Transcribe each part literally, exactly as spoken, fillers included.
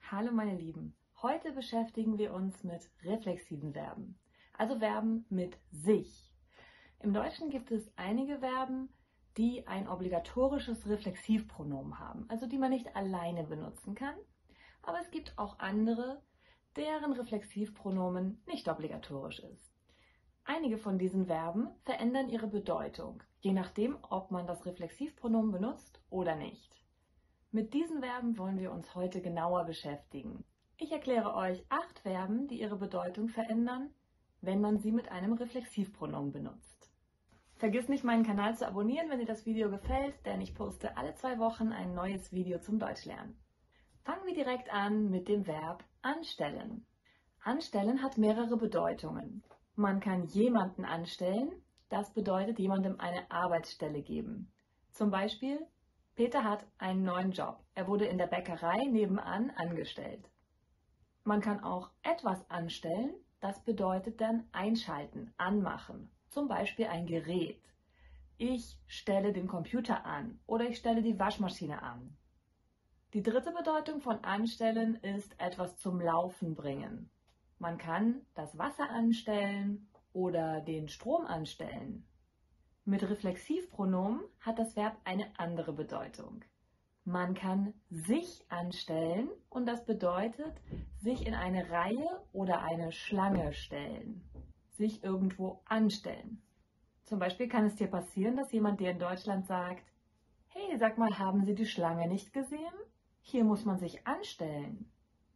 Hallo meine Lieben, heute beschäftigen wir uns mit reflexiven Verben, also Verben mit sich. Im Deutschen gibt es einige Verben, die ein obligatorisches Reflexivpronomen haben, also die man nicht alleine benutzen kann, aber es gibt auch andere, deren Reflexivpronomen nicht obligatorisch ist. Einige von diesen Verben verändern ihre Bedeutung, je nachdem, ob man das Reflexivpronomen benutzt oder nicht. Mit diesen Verben wollen wir uns heute genauer beschäftigen. Ich erkläre euch acht Verben, die ihre Bedeutung verändern, wenn man sie mit einem Reflexivpronomen benutzt. Vergiss nicht, meinen Kanal zu abonnieren, wenn dir das Video gefällt, denn ich poste alle zwei Wochen ein neues Video zum Deutschlernen. Fangen wir direkt an mit dem Verb anstellen. Anstellen hat mehrere Bedeutungen. Man kann jemanden anstellen, das bedeutet jemandem eine Arbeitsstelle geben. Zum Beispiel: Peter hat einen neuen Job. Er wurde in der Bäckerei nebenan angestellt. Man kann auch etwas anstellen, das bedeutet dann einschalten, anmachen. Zum Beispiel ein Gerät. Ich stelle den Computer an oder ich stelle die Waschmaschine an. Die dritte Bedeutung von anstellen ist etwas zum Laufen bringen. Man kann das Wasser anstellen oder den Strom anstellen. Mit Reflexivpronomen hat das Verb eine andere Bedeutung. Man kann sich anstellen und das bedeutet sich in eine Reihe oder eine Schlange stellen, sich irgendwo anstellen. Zum Beispiel kann es dir passieren, dass jemand dir in Deutschland sagt: Hey, sag mal, haben Sie die Schlange nicht gesehen? Hier muss man sich anstellen.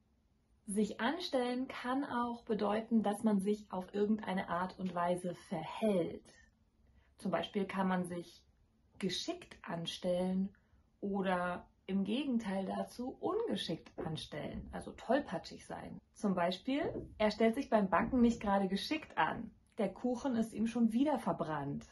Sich anstellen kann auch bedeuten, dass man sich auf irgendeine Art und Weise verhält. Zum Beispiel kann man sich geschickt anstellen oder im Gegenteil dazu ungeschickt anstellen, also tollpatschig sein. Zum Beispiel: Er stellt sich beim Backen nicht gerade geschickt an, der Kuchen ist ihm schon wieder verbrannt.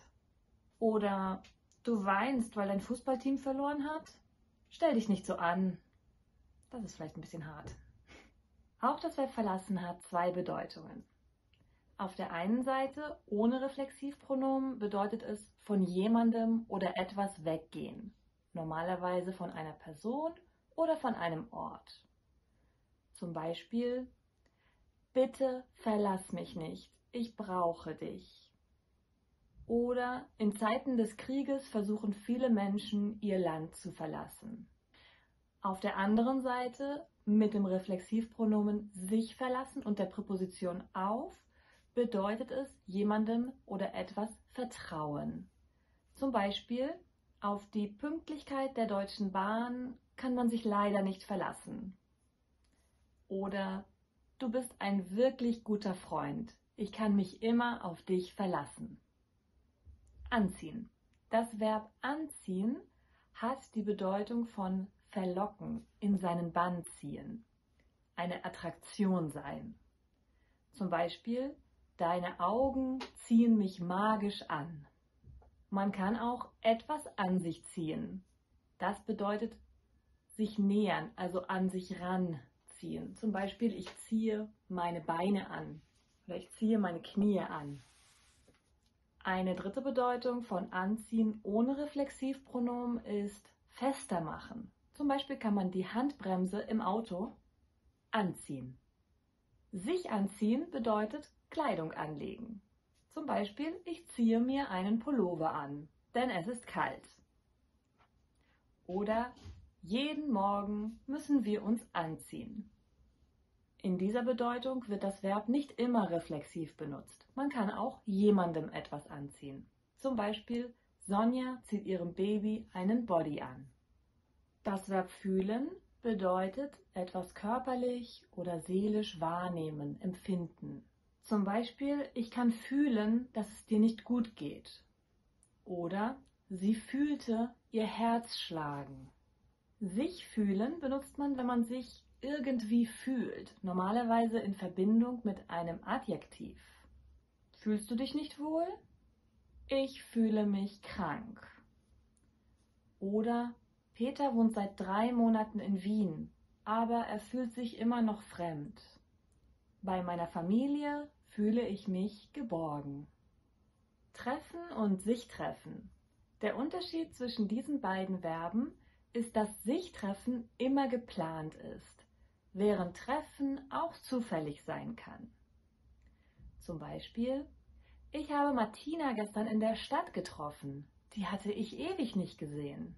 Oder: Du weinst, weil dein Fußballteam verloren hat? Stell dich nicht so an. Das ist vielleicht ein bisschen hart. Auch das Verb verlassen hat zwei Bedeutungen. Auf der einen Seite, ohne Reflexivpronomen, bedeutet es von jemandem oder etwas weggehen. Normalerweise von einer Person oder von einem Ort. Zum Beispiel: Bitte verlass mich nicht, ich brauche dich. Oder: In Zeiten des Krieges versuchen viele Menschen, ihr Land zu verlassen. Auf der anderen Seite, mit dem Reflexivpronomen sich verlassen und der Präposition auf, bedeutet es jemandem oder etwas vertrauen. Zum Beispiel: Auf die Pünktlichkeit der Deutschen Bahn kann man sich leider nicht verlassen. Oder: Du bist ein wirklich guter Freund. Ich kann mich immer auf dich verlassen. Anziehen. Das Verb anziehen hat die Bedeutung von verlocken, in seinen Bann ziehen, eine Attraktion sein. Zum Beispiel: Deine Augen ziehen mich magisch an. Man kann auch etwas an sich ziehen. Das bedeutet sich nähern, also an sich ranziehen. Zum Beispiel: Ich ziehe meine Beine an oder ich ziehe meine Knie an. Eine dritte Bedeutung von anziehen ohne Reflexivpronomen ist fester machen. Zum Beispiel kann man die Handbremse im Auto anziehen. Sich anziehen bedeutet Kleidung anlegen. Zum Beispiel: Ich ziehe mir einen Pullover an, denn es ist kalt. Oder: Jeden Morgen müssen wir uns anziehen. In dieser Bedeutung wird das Verb nicht immer reflexiv benutzt. Man kann auch jemandem etwas anziehen. Zum Beispiel: Sonja zieht ihrem Baby einen Body an. Das Verb fühlen bedeutet etwas körperlich oder seelisch wahrnehmen, empfinden. Zum Beispiel: Ich kann fühlen, dass es dir nicht gut geht. Oder: Sie fühlte ihr Herz schlagen. Sich fühlen benutzt man, wenn man sich irgendwie fühlt, normalerweise in Verbindung mit einem Adjektiv. Fühlst du dich nicht wohl? Ich fühle mich krank. Oder: Peter wohnt seit drei Monaten in Wien, aber er fühlt sich immer noch fremd. Bei meiner Familie fühle ich mich geborgen. Treffen und sich treffen. Der Unterschied zwischen diesen beiden Verben ist, dass sich treffen immer geplant ist, während Treffen auch zufällig sein kann. Zum Beispiel: Ich habe Martina gestern in der Stadt getroffen. Die hatte ich ewig nicht gesehen.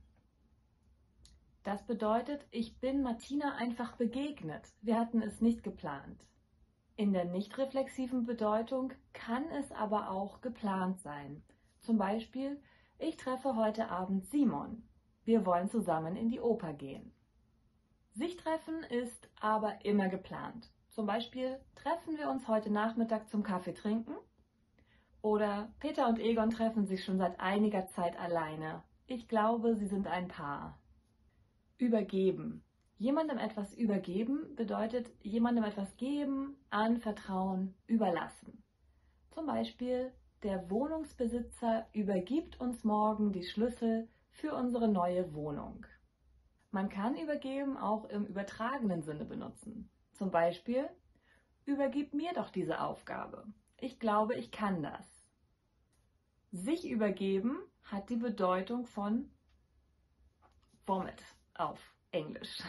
Das bedeutet, ich bin Martina einfach begegnet. Wir hatten es nicht geplant. In der nicht reflexiven Bedeutung kann es aber auch geplant sein. Zum Beispiel: Ich treffe heute Abend Simon. Wir wollen zusammen in die Oper gehen. Sich treffen ist aber immer geplant. Zum Beispiel: Treffen wir uns heute Nachmittag zum Kaffee trinken? Oder Peter und Egon treffen sich schon seit einiger Zeit alleine. Ich glaube, sie sind ein Paar. Übergeben. Jemandem etwas übergeben bedeutet jemandem etwas geben, anvertrauen, überlassen. Zum Beispiel: Der Wohnungsbesitzer übergibt uns morgen die Schlüssel für unsere neue Wohnung. Man kann übergeben auch im übertragenen Sinne benutzen. Zum Beispiel: Übergib mir doch diese Aufgabe. Ich glaube, ich kann das. Sich übergeben hat die Bedeutung von vomit auf Englisch.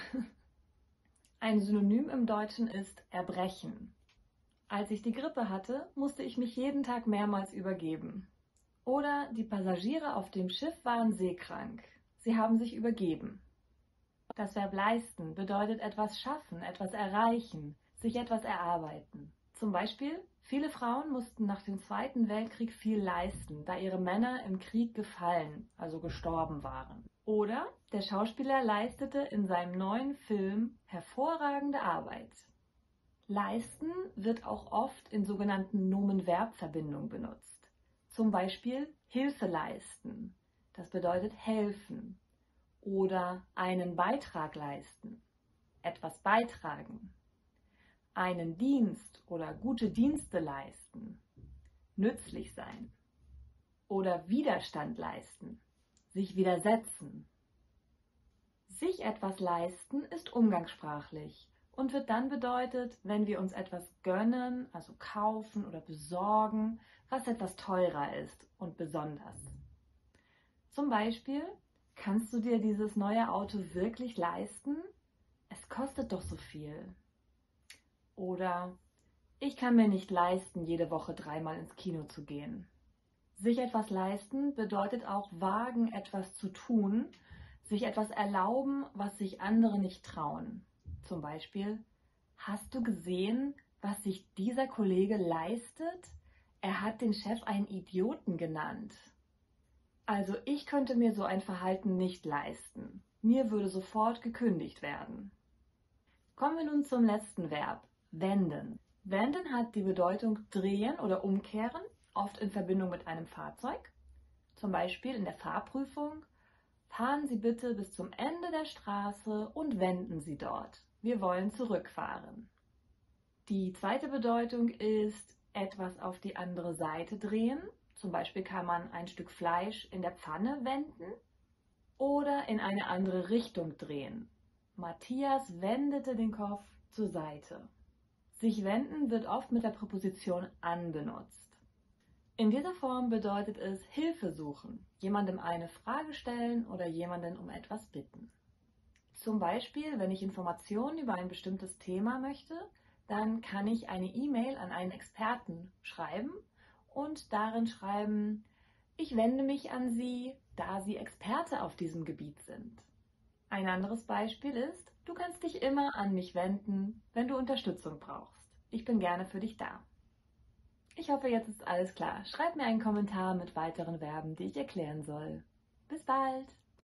Ein Synonym im Deutschen ist erbrechen. Als ich die Grippe hatte, musste ich mich jeden Tag mehrmals übergeben. Oder die Passagiere auf dem Schiff waren seekrank. Sie haben sich übergeben. Das Verb leisten bedeutet etwas schaffen, etwas erreichen, sich etwas erarbeiten. Zum Beispiel: Viele Frauen mussten nach dem Zweiten Weltkrieg viel leisten, da ihre Männer im Krieg gefallen, also gestorben waren. Oder der Schauspieler leistete in seinem neuen Film hervorragende Arbeit. Leisten wird auch oft in sogenannten Nomen-Verb-Verbindungen benutzt. Zum Beispiel Hilfe leisten. Das bedeutet helfen. Oder einen Beitrag leisten. Etwas beitragen. Einen Dienst oder gute Dienste leisten. Nützlich sein. Oder Widerstand leisten. Sich widersetzen. Sich etwas leisten ist umgangssprachlich und wird dann bedeutet, wenn wir uns etwas gönnen, also kaufen oder besorgen, was etwas teurer ist und besonders. Zum Beispiel: Kannst du dir dieses neue Auto wirklich leisten? Es kostet doch so viel. Oder: Ich kann mir nicht leisten, jede Woche dreimal ins Kino zu gehen. Sich etwas leisten bedeutet auch wagen, etwas zu tun, sich etwas erlauben, was sich andere nicht trauen. Zum Beispiel: Hast du gesehen, was sich dieser Kollege leistet? Er hat den Chef einen Idioten genannt. Also ich könnte mir so ein Verhalten nicht leisten. Mir würde sofort gekündigt werden. Kommen wir nun zum letzten Verb: wenden. Wenden hat die Bedeutung drehen oder umkehren, oft in Verbindung mit einem Fahrzeug. Zum Beispiel in der Fahrprüfung: Fahren Sie bitte bis zum Ende der Straße und wenden Sie dort. Wir wollen zurückfahren. Die zweite Bedeutung ist etwas auf die andere Seite drehen. Zum Beispiel kann man ein Stück Fleisch in der Pfanne wenden oder in eine andere Richtung drehen. Matthias wendete den Kopf zur Seite. Sich wenden wird oft mit der Präposition an benutzt. In dieser Form bedeutet es Hilfe suchen, jemandem eine Frage stellen oder jemanden um etwas bitten. Zum Beispiel, wenn ich Informationen über ein bestimmtes Thema möchte, dann kann ich eine E-Mail an einen Experten schreiben und darin schreiben: Ich wende mich an Sie, da Sie Experte auf diesem Gebiet sind. Ein anderes Beispiel ist: Du kannst dich immer an mich wenden, wenn du Unterstützung brauchst. Ich bin gerne für dich da. Ich hoffe, jetzt ist alles klar. Schreib mir einen Kommentar mit weiteren Verben, die ich erklären soll. Bis bald!